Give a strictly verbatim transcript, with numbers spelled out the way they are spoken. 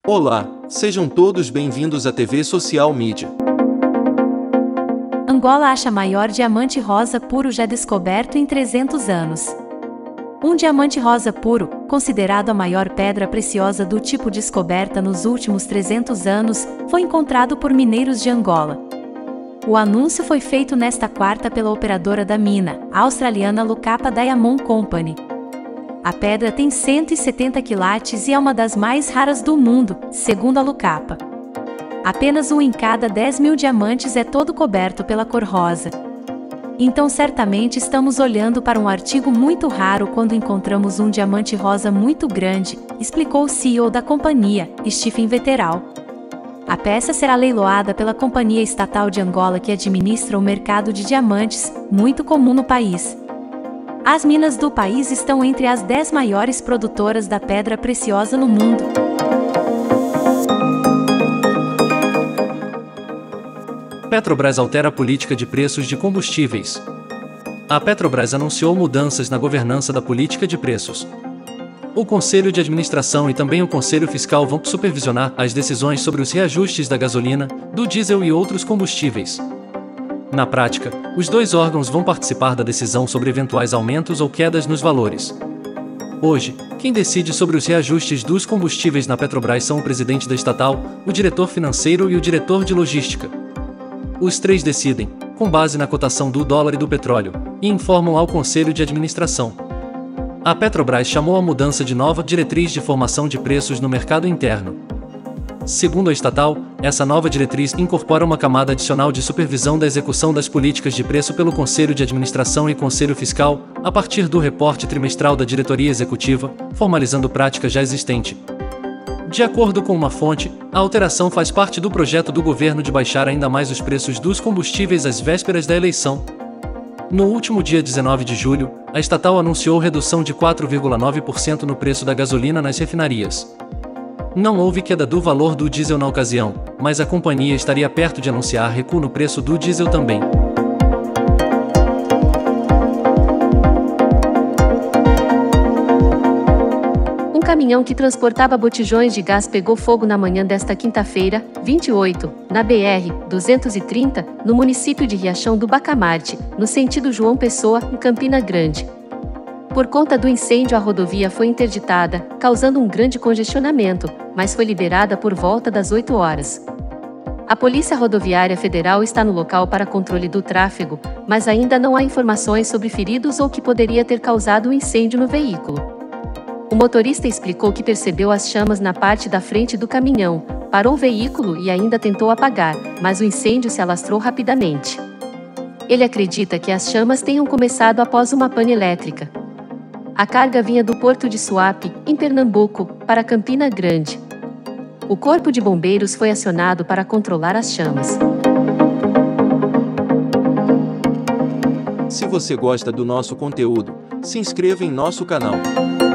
Olá, sejam todos bem-vindos à T V Social Mídia. Angola acha maior diamante rosa puro já descoberto em trezentos anos. Um diamante rosa puro, considerado a maior pedra preciosa do tipo descoberta nos últimos trezentos anos, foi encontrado por mineiros de Angola. O anúncio foi feito nesta quarta pela operadora da mina, a australiana Lucapa Diamond Company. A pedra tem cento e setenta quilates e é uma das mais raras do mundo, segundo a Lucapa. Apenas um em cada dez mil diamantes é todo coberto pela cor rosa. Então certamente estamos olhando para um artigo muito raro quando encontramos um diamante rosa muito grande, explicou o C E O da companhia, Stephen Veteral. A peça será leiloada pela Companhia Estatal de Angola que administra o mercado de diamantes, muito comum no país. As minas do país estão entre as dez maiores produtoras da pedra preciosa no mundo. Petrobras altera a política de preços de combustíveis. A Petrobras anunciou mudanças na governança da política de preços. O Conselho de Administração e também o Conselho Fiscal vão supervisionar as decisões sobre os reajustes da gasolina, do diesel e outros combustíveis. Na prática, os dois órgãos vão participar da decisão sobre eventuais aumentos ou quedas nos valores. Hoje, quem decide sobre os reajustes dos combustíveis na Petrobras são o presidente da estatal, o diretor financeiro e o diretor de logística. Os três decidem, com base na cotação do dólar e do petróleo, e informam ao Conselho de Administração. A Petrobras chamou a mudança de nova diretriz de formação de preços no mercado interno. Segundo a estatal, essa nova diretriz incorpora uma camada adicional de supervisão da execução das políticas de preço pelo Conselho de Administração e Conselho Fiscal, a partir do reporte trimestral da diretoria executiva, formalizando prática já existente. De acordo com uma fonte, a alteração faz parte do projeto do governo de baixar ainda mais os preços dos combustíveis às vésperas da eleição. No último dia dezenove de julho, a estatal anunciou redução de quatro vírgula nove por cento no preço da gasolina nas refinarias. Não houve queda do valor do diesel na ocasião, mas a companhia estaria perto de anunciar recuo no preço do diesel também. Um caminhão que transportava botijões de gás pegou fogo na manhã desta quinta-feira, vinte e oito, na B R duzentos e trinta, no município de Riachão do Bacamarte, no sentido João Pessoa, em Campina Grande. Por conta do incêndio, a rodovia foi interditada, causando um grande congestionamento, mas foi liberada por volta das oito horas. A Polícia Rodoviária Federal está no local para controle do tráfego, mas ainda não há informações sobre feridos ou que poderia ter causado o incêndio no veículo. O motorista explicou que percebeu as chamas na parte da frente do caminhão, parou o veículo e ainda tentou apagar, mas o incêndio se alastrou rapidamente. Ele acredita que as chamas tenham começado após uma pane elétrica. A carga vinha do porto de Suape, em Pernambuco, para Campina Grande. O corpo de bombeiros foi acionado para controlar as chamas. Se você gosta do nosso conteúdo, se inscreva em nosso canal.